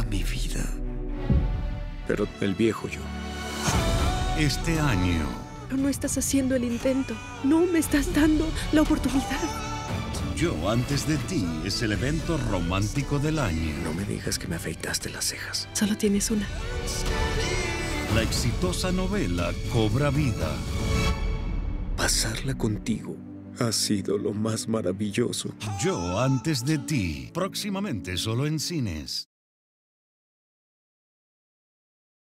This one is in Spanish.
mi vida. Pero el viejo yo. Este año, No estás haciendo el intento. No me estás dando la oportunidad. Yo antes de ti es el evento romántico del año. No me digas que me afeitaste las cejas. Solo tienes una. La exitosa novela cobra vida. Pasarla contigo ha sido lo más maravilloso. Yo antes de ti, próximamente solo en cines.